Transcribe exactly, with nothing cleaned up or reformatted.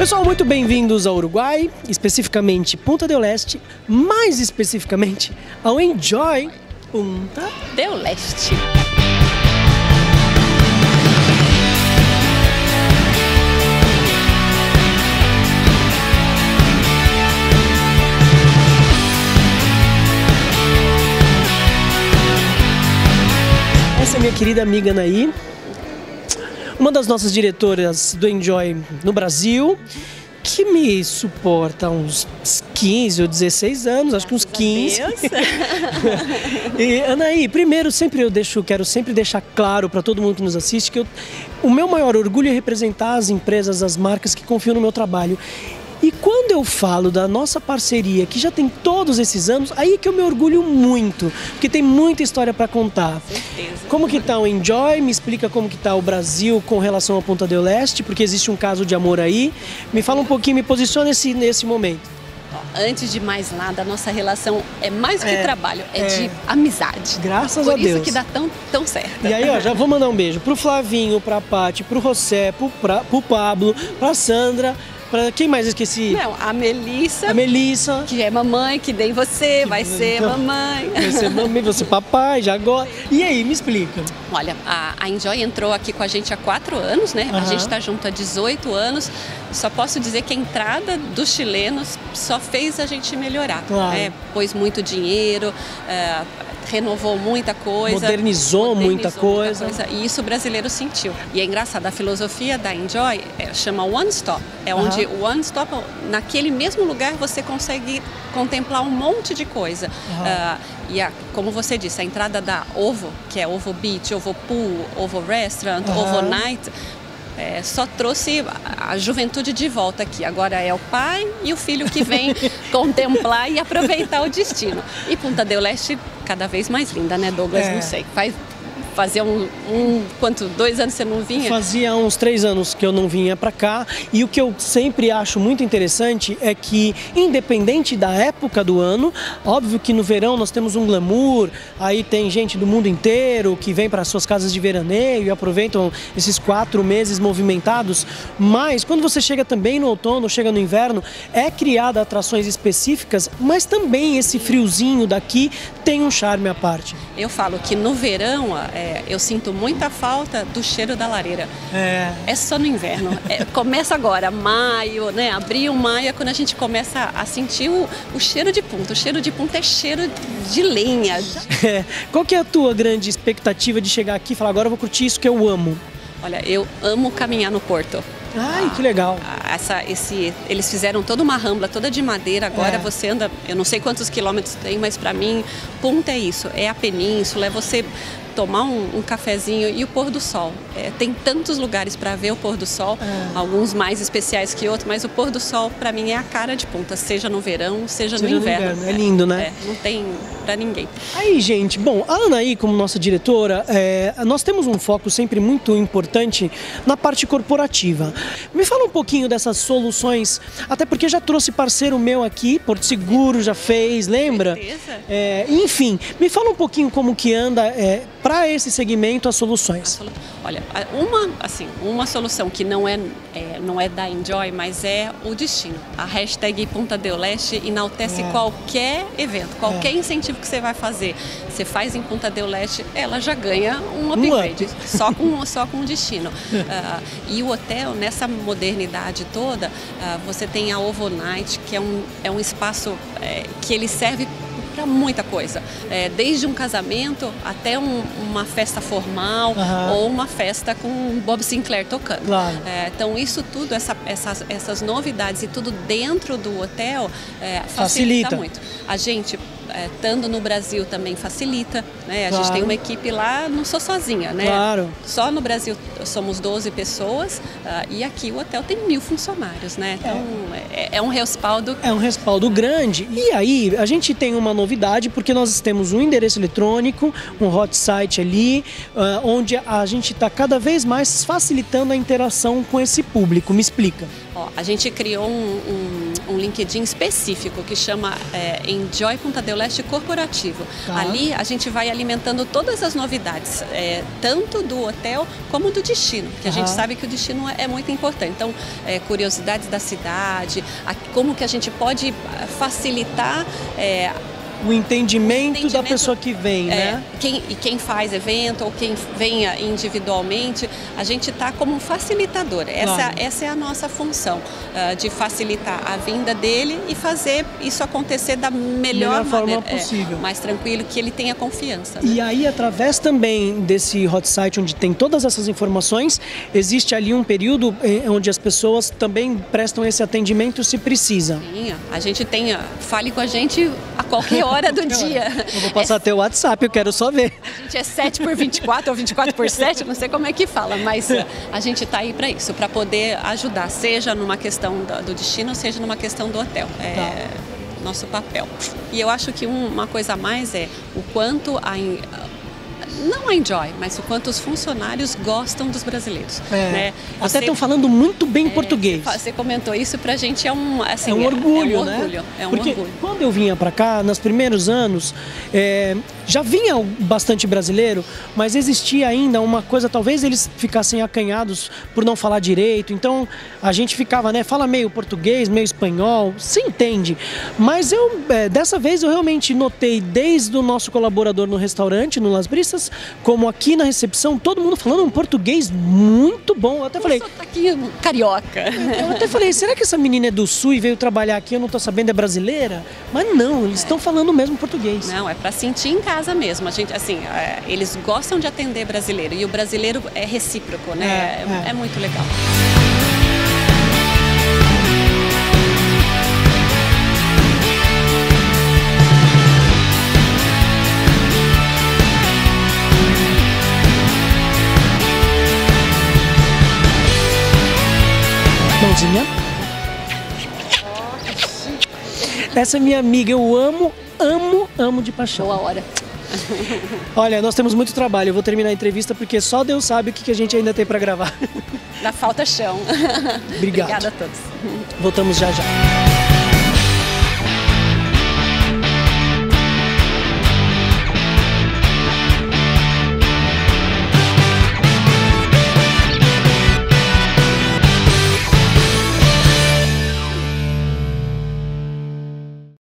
Pessoal, muito bem-vindos ao Uruguai, especificamente Punta del Este, mais especificamente ao Enjoy Punta del Este. Essa é minha querida amiga Anaí, uma das nossas diretoras do Enjoy no Brasil, que me suporta há uns quinze ou dezesseis anos, acho que uns quinze. E, Anaí, primeiro, sempre eu deixo, quero sempre deixar claro para todo mundo que nos assiste que eu, o meu maior orgulho é representar as empresas, as marcas que confiam no meu trabalho. E quando eu falo da nossa parceria, que já tem todos esses anos, aí é que eu me orgulho muito, porque tem muita história para contar. Certeza. Como que tá o Enjoy? Me explica como que tá o Brasil com relação à Punta del Este, porque existe um caso de amor aí. Me fala um pouquinho, me posiciona nesse, nesse momento. Antes de mais nada, a nossa relação é mais do que É, trabalho, é, é. de amizade. Graças Por a Deus. Por isso que dá tão, tão certo. E aí, ó, já vou mandar um beijo pro Flavinho, pra Paty, pro José, pro, pra, pro Pablo, pra Sandra, pra quem mais eu esqueci? Não, a Melissa, A Melissa. que é mamãe, que nem você, Que- vai ser então, mamãe. Vai ser mamãe, você papai, já agora. E aí, me explica. Olha, a, a Enjoy entrou aqui com a gente há quatro anos, né? A Aham. gente está junto há dezoito anos. Só posso dizer que a entrada dos chilenos só fez a gente melhorar. Claro. Né? Pôs muito dinheiro, é, renovou muita coisa. Modernizou muita coisa. E isso o brasileiro sentiu. E é engraçado, a filosofia da Enjoy é, chama One Stop. É onde o One Stop, naquele mesmo lugar, você consegue contemplar um monte de coisa. Ah, e a, como você disse, a entrada da Ovo, que é Ovo Beach, Ovo Pool, Ovo Restaurant, Aham. Ovo Night, é, só trouxe a, a juventude de volta aqui. Agora é o pai e o filho que vem contemplar e aproveitar o destino. E Punta del Este cada vez mais linda, né, Douglas? É. Não sei. Faz, fazia um, um... Quanto? Dois anos você não vinha? Fazia uns três anos que eu não vinha pra cá, e o que eu sempre acho muito interessante é que, independente da época do ano, óbvio que no verão nós temos um glamour, aí tem gente do mundo inteiro que vem para suas casas de veraneio e aproveitam esses quatro meses movimentados, mas quando você chega também no outono, chega no inverno, é criada atrações específicas, mas também esse friozinho daqui tem um charme à parte. Eu falo que no verão é, eu sinto muita falta do cheiro da lareira. É. É só no inverno. É, começa agora, maio, né? Abril, maio é quando a gente começa a sentir o, o cheiro de punta. O cheiro de punta é cheiro de lenha. É. Qual que é a tua grande expectativa de chegar aqui e falar, agora eu vou curtir isso que eu amo? Olha, eu amo caminhar no Porto. Ai, que legal. Essa, esse, eles fizeram toda uma rambla, toda de madeira. Agora É. você anda, eu não sei quantos quilômetros tem, mas para mim, Punta é isso. É a península, é você tomar um, um cafezinho e o pôr do sol. É, tem tantos lugares para ver o pôr do sol, É. alguns mais especiais que outros, mas o pôr do sol para mim é a cara de Punta, seja no verão, seja, Seja no no inverno. inverno. É lindo, né? É, não tem para ninguém. Aí, gente, bom, a Anaí, como nossa diretora, é, nós temos um foco sempre muito importante na parte corporativa. Me fala um pouquinho dessas soluções, até porque já trouxe parceiro meu aqui, Porto Seguro já fez, lembra? Certeza. É, enfim, me fala um pouquinho como que anda é, para esse segmento as soluções. Olha, uma, assim, uma solução que não é, é, não é da Enjoy, mas é o destino. A hashtag Punta del Este enaltece É. qualquer evento, qualquer incentivo que você vai fazer. Você faz em Punta del Este, ela já ganha um upgrade, up. só com, só com o destino. Ah, e o hotel, nessa modernidade toda, ah, você tem a Ovo Night, que é um, é um espaço é, que ele serve para muita coisa, é, desde um casamento até um, uma festa formal Aham. ou uma festa com Bob Sinclair tocando. Claro. É, então isso tudo, essa, essas, essas novidades e tudo dentro do hotel é, facilita, Facilita. muito. A gente, é, estando no Brasil também facilita, né? A Claro. gente tem uma equipe lá, não sou sozinha, né? Claro. Só no Brasil somos doze pessoas ah, e aqui o hotel tem mil funcionários, né? Então é, é um respaldo. É um respaldo grande. E aí, a gente tem uma novidade, porque nós temos um endereço eletrônico, um hot site ali, ah, onde a gente está cada vez mais facilitando a interação com esse público. Me explica. Ó, a gente criou um, um, um LinkedIn específico que chama é, Enjoy Punta del Este Corporativo. Tá. Ali a gente vai alimentando todas as novidades, é, tanto do hotel como do destino, que a uhum. gente sabe que o destino é muito importante. Então, é, curiosidades da cidade, a, como que a gente pode facilitar é, o entendimento, entendimento da pessoa que vem, é, né? Quem, e quem faz evento ou quem venha individualmente, a gente está como um facilitador. Essa, claro. essa é a nossa função, uh, de facilitar a vinda dele e fazer isso acontecer da melhor, melhor forma maneira, possível. É, mais tranquilo, que ele tenha confiança. E né? aí, através também desse hot site, onde tem todas essas informações, existe ali um período onde as pessoas também prestam esse atendimento se precisa. Sim, a gente tem, fale com a gente a qualquer hora. hora do dia. Eu vou passar é, até o WhatsApp, eu quero só ver. A gente é sete por vinte e quatro ou vinte e quatro por sete, não sei como é que fala, mas a gente está aí para isso, para poder ajudar, seja numa questão do destino, seja numa questão do hotel. É tá. nosso papel. E eu acho que uma coisa a mais é o quanto a... não a Enjoy, mas o quanto os funcionários gostam dos brasileiros. É, né? Até estão falando muito bem é, português. Você comentou isso, pra gente é um, assim, é um orgulho, é um né? orgulho, é um Porque orgulho. Quando eu vinha para cá, nos primeiros anos, é, já vinha bastante brasileiro, mas existia ainda uma coisa, talvez eles ficassem acanhados por não falar direito, então a gente ficava, né, fala meio português, meio espanhol, se entende. Mas eu, é, dessa vez eu realmente notei, desde o nosso colaborador no restaurante, no Las Brisas, como aqui na recepção, todo mundo falando um português muito bom. Eu até falei... Sotaque carioca. Eu até falei, será que essa menina é do Sul e veio trabalhar aqui, eu não tô sabendo, é brasileira? Mas não, eles estão é. falando mesmo português. Não, é para sentir em casa mesmo. A gente, assim, é, eles gostam de atender brasileiro e o brasileiro é recíproco, né? É, é. é muito legal. Mãozinha. Essa é minha amiga, eu amo, amo, amo de paixão. Boa hora. Olha, nós temos muito trabalho, eu vou terminar a entrevista porque só Deus sabe o que a gente ainda tem para gravar. Na falta chão. Obrigado. Obrigada a todos. Voltamos já já.